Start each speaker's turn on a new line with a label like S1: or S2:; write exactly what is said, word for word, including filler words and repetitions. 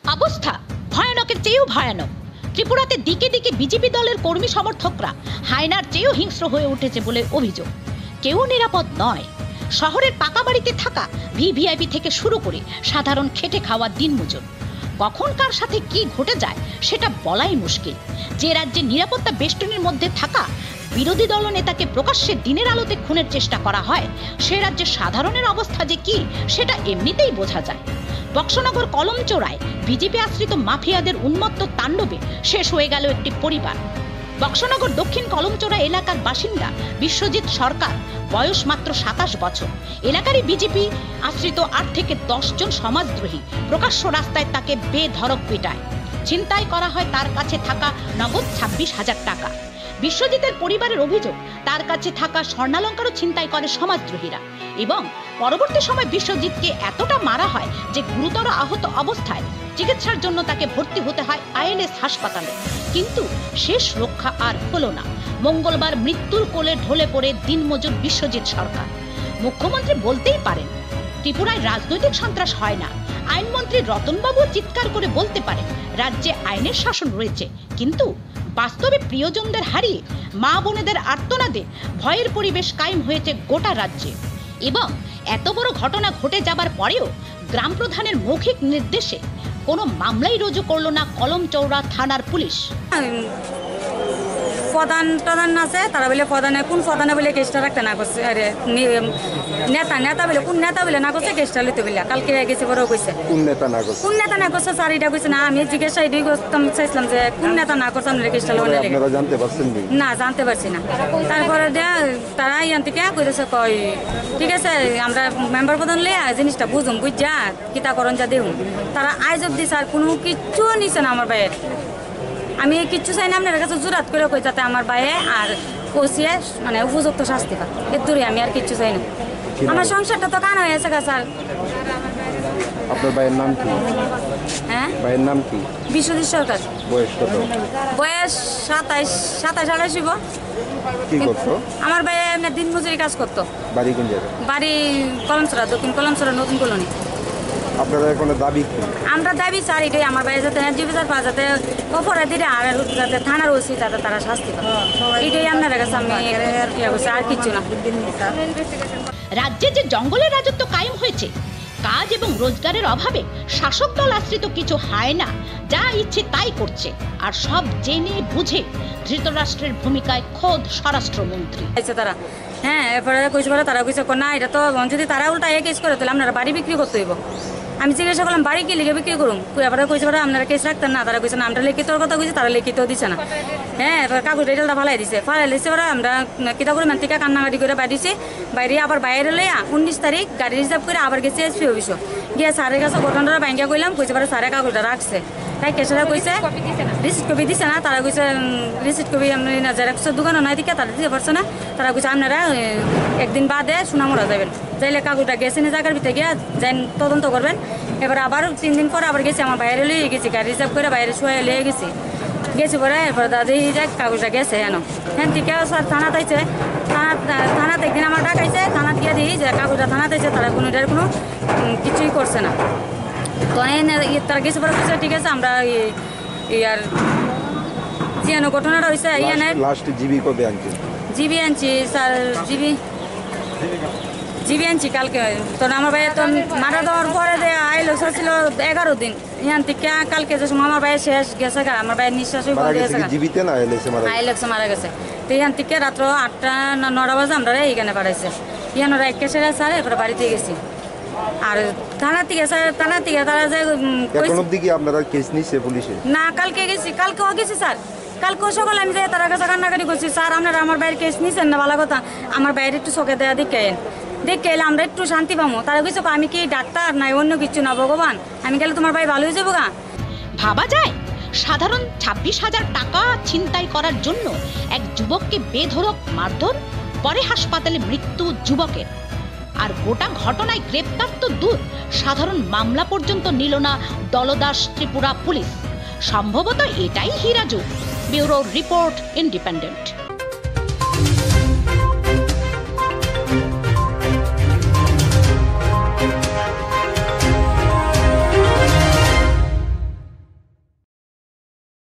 S1: অবস্থা ভয়ানকের চেয়েও ভয়ানক। ত্রিপুরাতে দিকে দিকে বিজেপি দলের কর্মী সমর্থকরা হায়নার চেয়েও হিংস্র হয়ে উঠেছে বলে অভিযোগ। কেউ নিরাপদ নয়। শহরের পাকা বাড়িতে থাকা ভিভিআইপি থেকে শুরু করে সাধারণ খেটে খাওয়া দিনমজুর, কখন কার সাথে কি ঘটে যায় সেটা বলাই মুশকিল। যে রাজ্যে নিরাপত্তা বেষ্টনীর মধ্যে থাকা বিরোধী দল নেতাকে প্রকাশ্যে দিনের আলোতে খুনের চেষ্টা করা হয়, সে রাজ্যে সাধারণের অবস্থা যে কি সেটা এমনিতেই বোঝা যায়। বক্সনগর কলমচোরায় বিজেপি আশ্রিত মাফিয়াদের উন্মত্ত তাণ্ডবে শেষ হয়ে গেল একটি পরিবার। বক্সনগর দক্ষিণ কলমচোরা এলাকার বাসিন্দা বিশ্বজিৎ সরকার, বয়স মাত্র সাতাশ বছর। এলাকারই বিজেপি আশ্রিত আট থেকে দশ জন সমাজদ্রোহী প্রকাশ্য রাস্তায় তাকে বেধড়ক পিটায়। ছিনতাই করা হয় তার কাছে থাকা নগদ ছাব্বিশ হাজার টাকা। বিশ্বজিতের পরিবারের অভিযোগ, তার কাছে থাকা স্বর্ণালঙ্কারও ছিনতাই করে সমাজদ্রোহীরা এবং পরবর্তী সময় বিশ্বজিৎকে এতটা মারা হয় যে গুরুতর আহত অবস্থায় চিকিৎসার জন্য তাকে ভর্তি হতে হয় আইএলএস হাসপাতালে। কিন্তু শেষ রক্ষা আর হলো না। মঙ্গলবার মৃত্যুর কোলে ঢলে পড়ে দিনমজুর বিশ্বজিৎ সরকার। মুখ্যমন্ত্রী বলতেই পারেন ত্রিপুরায় রাজনৈতিক সন্ত্রাস হয় না। আইনমন্ত্রী রতনবাবু চিৎকার করে বলতে পারেন রাজ্যে আইনের শাসন রয়েছে, কিন্তু বাস্তবে প্রিয়জনদের হারিয়ে মা বোনেদের আর্তনাদে ভয়ের পরিবেশ কায়েম হয়েছে গোটা রাজ্যে। এবং এত বড় ঘটনা ঘটে যাবার পরেও গ্রাম প্রধানের মৌখিক নির্দেশে কোনো মামলাই রুজু করলো না কলমচৌড়া থানার পুলিশ।
S2: প্রধান প্রধান আছে তারা বলে প্রধানে কোন প্রধানে বলে কেসটা রাখতে না করছে, আরে নেতা নেতা বলে কোন নেতা বলে না করছে কেসটা লইতে বলে কালকে গেছে বড় কইছে কোন নেতা না করছে কোন নেতা না করছে স্যার এটা কইছে না। আমি জিজ্ঞাসা এটাই করতাম চাইছিলাম যে কোন নেতা না করছে আমরা কেসটা লইতে লাগে। আপনারা জানতে পারছেন না? জানতে পারছি না। তারপরে দেয়া তারা ইয়ান থেকে কইছে কই ঠিক আছে আমরা মেম্বার প্রধান লইয়া জিনিসটা বুঝুম বুঝা কিতা করন যা দেউম। তারা আইজ অব্দি স্যার কোনো কিচ্ছু নিছে না আমার ভাইয়ের। আমি কিচ্ছু চাই না আপনার কাছে জোরাত করে কই যাতে আমার ভাইয়ে আর কষিয়ে মানে উপযুক্ত শাস্তি পায়। এর দূরে আমি আর কিচ্ছু চাই না। আমার সংসারটা তো কান হয়ে আছে গা স্যার।
S3: আপনার ভাইয়ের নাম কি?
S2: হ্যাঁ
S3: ভাইয়ের নাম কি?
S2: বিশ্বজিৎ সরকার।
S3: বয়স কত?
S2: বয়স সাতাইশ সাতাইশ আঠাশ হইব।
S3: কি করতো?
S2: আমার ভাই এমনি দিন মজুরি কাজ করতো।
S3: বাড়ি কোন জায়গায়?
S2: বাড়ি কলমচোরা, দক্ষিণ কলমচোরা নতুন কলোনি।
S3: আপনারা কোনো দাবি কি?
S2: আমরা দাবি স্যার এটাই আমার ভাই যাতে জীবিকার পা যাতে অপরাধীরা আর যাতে থানার ওসি যাতে তারা শাস্তি পায়, এটাই আপনার কাছে আমি ইয়া করছি, আর কিচ্ছু না।
S1: রাজ্যে যে জঙ্গলের রাজত্ব কায়েম হয়েছে, কাজ এবং রোজগারের অভাবে শাসক দল আশ্রিত কিছু হায়না যা ইচ্ছে তাই করছে, আর সব জেনে বুঝে ধৃতরাষ্ট্রের ভূমিকায় খোদ স্বরাষ্ট্রমন্ত্রী
S2: তারা। হ্যাঁ এরপরে কইছে বলে তারা কইছে না এটা তো যদি তারা উল্টা এ কেস করে তাহলে আপনারা বাড়ি বিক্রি করতে হইব। আমি জিজ্ঞাসা করলাম বাড়ি কি লিখে বিক্রি করুন, এবারে কইছে বলে আপনারা কেস রাখতেন না। তারা কইছে না আমরা লিখিত কথা কইছি, তারা লিখিত দিছে না। হ্যাঁ এবার কাগজ রেজাল্টটা ফালাই দিছে ফালাই দিছে এবার আমরা কিতা করে মান থেকে কান্নাকাটি করে বাইরেছি। বাইরে আবার বাইরে লইয়া উনিশ তারিখ গাড়ি রিজার্ভ করে আবার গেছি এসপি অফিসও গিয়ে স্যারের কাছে ঘটনাটা ব্যাঙ্গা কইলাম। কইছে পরে স্যারের কাগজটা রাখছে, তাই কেসটা কইছে রিসিট কপি দিছে না। তারা কইছে রিসিট কপি আপনি না জেরক্সের দোকানও নাই দিকে তারা দিতে পারছে না। তারা কইছে আপনারা একদিন বাদে সুনামরা যাবেন, যাইলে কাগজটা গেছে না জায়গার ভিতরে গিয়ে যাই তদন্ত করবেন। এবার আবার তিন দিন পরে আবার গেছি আমার বাইরে লিয়ে গেছি, গাড়ি রিজার্ভ করে বাইরে শুয়ে লিয়ে গেছি গেছি পরে এরপরে দাদি যাই কাগজটা গেছে হেন হ্যাঁ ঠিক আছে স্যার থানা তাইছে। থানা থানাতে একদিন আমার ডাকাইছে, থানা গিয়ে দিই যে কাগজটা থানা তাইছে, তারা কোনো এটার কোনো কিছুই করছে না। তো তারা গেছে পরে বলছে ঠিক আছে আমরা ইয়ার জিয়ানো ঘটনাটা হয়েছে ইয়ানে
S3: জিবি কবে আনছি
S2: জিবি আনছি স্যার জিবি জিবি আনছি কালকে। তো আমার ভাইয়া তো মারা দেওয়ার পরে যে আইলো ছিল এগারো দিন ইয়ান থেকে কালকে যে সময় আমার ভাইয়া শেষ গেছে গা, আমার ভাইয়ের নিঃশ্বাস আইলেক্সে মারা গেছে। তো ইয়ান থেকে রাত্র আটটা না নটা বাজে আমরা এইখানে পাঠাইছে। ইয়ান ওরা এক কেসে স্যার এরপরে বাড়িতে গেছি। আর থানা থেকে স্যার থানা থেকে তারা যে
S3: আপনারা কেস নিচ্ছে পুলিশে
S2: না, কালকে গেছি কালকেও গেছি স্যার। কালকে সকালে আমি যাই তারা কাছে কান্নাকাটি করছি স্যার আপনারা আমার বাইরে কেস নিছেন না, ভালো কথা আমার বাইরে একটু চোখে দেওয়া দেখে দেখে এলে আমরা একটু শান্তি পাবো। তারা কইছে আমি কি ডাক্তার নাই অন্য কিছু না, ভগবান আমি গেলে তোমার ভাই ভালো হয়ে যাবো গা।
S1: ভাবা যায় সাধারণ ছাব্বিশ হাজার টাকা ছিনতাই করার জন্য এক যুবককে বেধড়ক মারধর, পরে হাসপাতালে মৃত্যু যুবকের। আর গোটা ঘটনায় গ্রেপ্তার তো দূর, সাধারণ মামলা পর্যন্ত নিল না দলদাস ত্রিপুরা পুলিশ। সম্ভবত এটাই হীরা যুগ। Bureau report, independent.